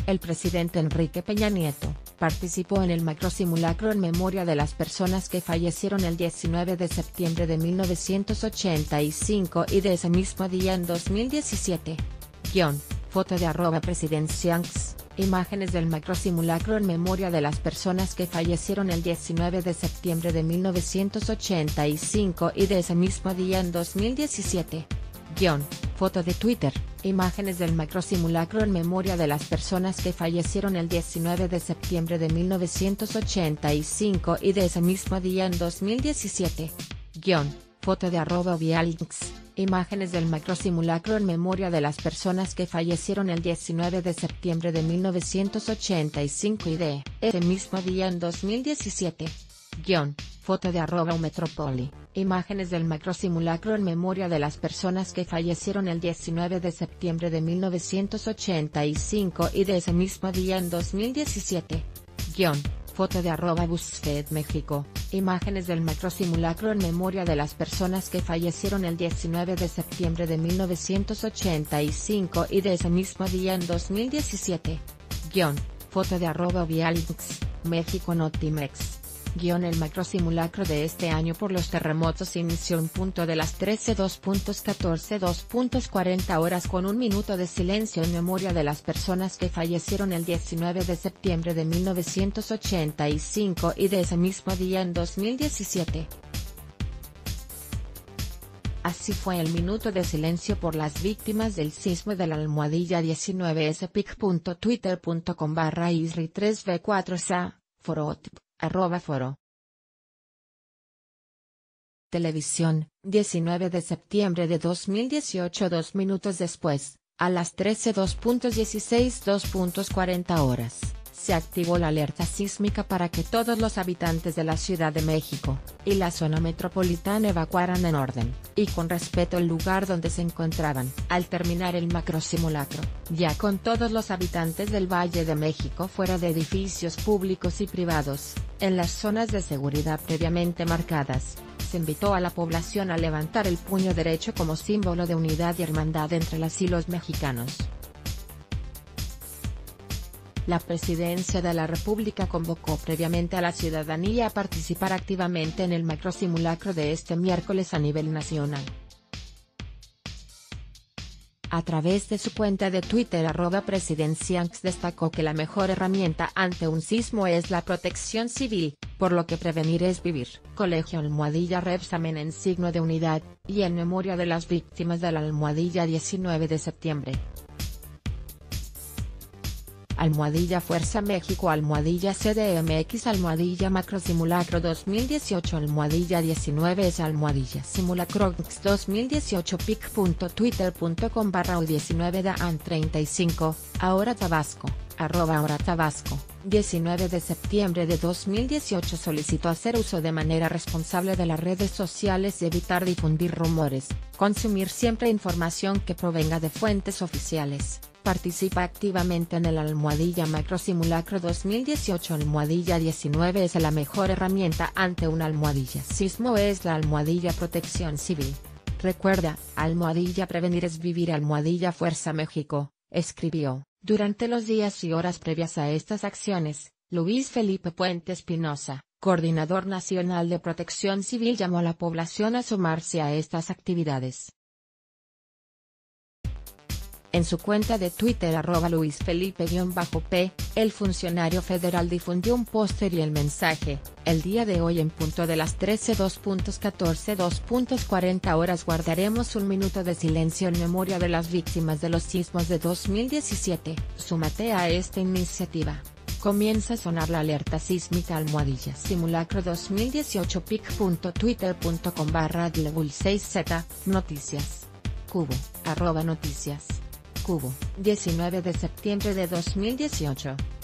El presidente Enrique Peña Nieto participó en el macrosimulacro en memoria de las personas que fallecieron el 19 de septiembre de 1985 y de ese mismo día en 2017. Foto de @presidencianx. Imágenes del macrosimulacro en memoria de las personas que fallecieron el 19 de septiembre de 1985 y de ese mismo día en 2017. Foto de Twitter. Imágenes del macrosimulacro en memoria de las personas que fallecieron el 19 de septiembre de 1985 y de ese mismo día en 2017. Foto de @vialinx. Imágenes del macrosimulacro en memoria de las personas que fallecieron el 19 de septiembre de 1985 y de ese mismo día en 2017. Foto de @metropoli. Imágenes del macrosimulacro en memoria de las personas que fallecieron el 19 de septiembre de 1985 y de ese mismo día en 2017. Foto de @BuzzFeed México. Imágenes del macrosimulacro en memoria de las personas que fallecieron el 19 de septiembre de 1985 y de ese mismo día en 2017. Foto de @vialinx, México Notimex. El macrosimulacro de este año por los terremotos inició en punto de las 13:02:14 2:40 horas con un minuto de silencio en memoria de las personas que fallecieron el 19 de septiembre de 1985 y de ese mismo día en 2017. Así fue el minuto de silencio por las víctimas del sismo de la almohadilla 19spic.twitter.com/isri3v4sa, forotip. @foro. Televisión, 19 de septiembre de 2018. 2 minutos después, a las 13:02:16 2:40 horas, se activó la alerta sísmica para que todos los habitantes de la Ciudad de México y la zona metropolitana evacuaran en orden y con respeto el lugar donde se encontraban. Al terminar el macrosimulacro, ya con todos los habitantes del Valle de México fuera de edificios públicos y privados, en las zonas de seguridad previamente marcadas, se invitó a la población a levantar el puño derecho como símbolo de unidad y hermandad entre las y los mexicanos. La Presidencia de la República convocó previamente a la ciudadanía a participar activamente en el macrosimulacro de este miércoles a nivel nacional. A través de su cuenta de Twitter @presidencianx destacó que la mejor herramienta ante un sismo es la protección civil, por lo que prevenir es vivir. Colegio Almohadilla Rebsamen en signo de unidad, y en memoria de las víctimas de la almohadilla 19 de septiembre. Almohadilla Fuerza México, Almohadilla CDMX, Almohadilla Macrosimulacro 2018, Almohadilla 19 es Almohadilla Simulacrox 2018 pic.twitter.com/u19daan35, ahora Tabasco, @ahora Tabasco, 19 de septiembre de 2018 solicitó hacer uso de manera responsable de las redes sociales y evitar difundir rumores, consumir siempre información que provenga de fuentes oficiales. Participa activamente en el Almohadilla Macrosimulacro 2018. Almohadilla 19 es la mejor herramienta ante una almohadilla sismo, es la almohadilla Protección Civil. Recuerda, almohadilla prevenir es vivir. Almohadilla Fuerza México, escribió. Durante los días y horas previas a estas acciones, Luis Felipe Puente Espinosa, coordinador nacional de Protección Civil, llamó a la población a sumarse a estas actividades. En su cuenta de Twitter @LuisFelipe_P, el funcionario federal difundió un póster y el mensaje: el día de hoy en punto de las 13:02:14 2:40 horas guardaremos un minuto de silencio en memoria de las víctimas de los sismos de 2017. Súmate a esta iniciativa. Comienza a sonar la alerta sísmica. Almohadilla Simulacro 2018 pic.twitter.com/dlebul6z, noticias. Cubo, @noticias. Cubo, 19 de septiembre de 2018.